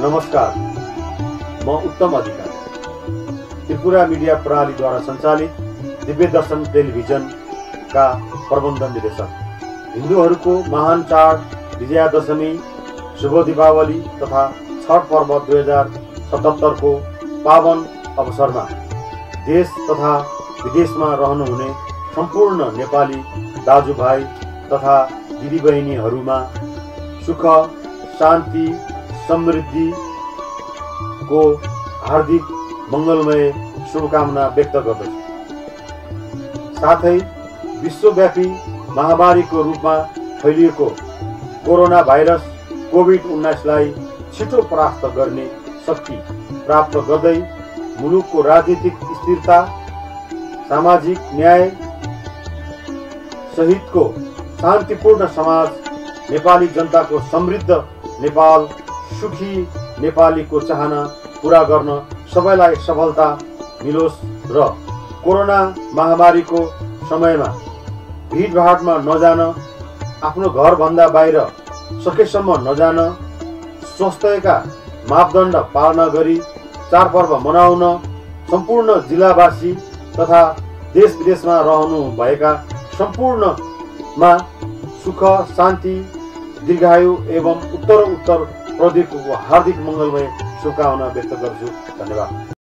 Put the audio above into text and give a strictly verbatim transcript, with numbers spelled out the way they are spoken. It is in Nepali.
नमस्कार, म उत्तम अधिकारी, त्रिपुरा मिडिया प्रणालीद्वारा सञ्चालित दिव्य दर्शन टेलिभिजनका प्रबन्ध निर्देशक। हिन्दूहरूको महान चाड विजयादशमी, शुभ दीपावली तथा छठ पर्व दुई हजार सतहत्तर को पावन अवसरमा देश तथा विदेशमा रहनुहुने सम्पूर्ण नेपाली दाजुभाइ तथा दिदीबहिनीहरूमा सुख, शान्ति, समृद्धि को हार्दिक मंगलमय शुभकामना व्यक्त गर्दछु। साथै विश्वव्यापी महामारीको रूपमा फैलिएको कोरोना भाइरस कोभिड उन्नाइस लाई छिटो परास्त गर्ने शक्ति प्राप्त गर्दै मुलुकको राजनीतिक स्थिरता, सामाजिक न्याय सहितको शान्तिपूर्ण समाज, नेपाली जनताको समृद्ध नेपाल, सुखी नेपालीको चाहना पूरा गर्न सबैलाई सफलता मिलोस् र कोरोना महामारीको समयमा भिडभाडमा नजान, आफ्नो घरभन्दा बाहिर सकेसम्म नजान, स्वास्थ्यका मापदण्ड पालना गरी चाडपर्व मनाउन सम्पूर्ण जिल्लावासी तथा देश विदेशमा रहनु भएका सम्पूर्णमा सुख, शान्ति, दीर्घायु एवं उत्तर उत्तर प्रदीपको हार्दिक मंगलमय शुभकामना व्यक्त गर्छु। धन्यवाद।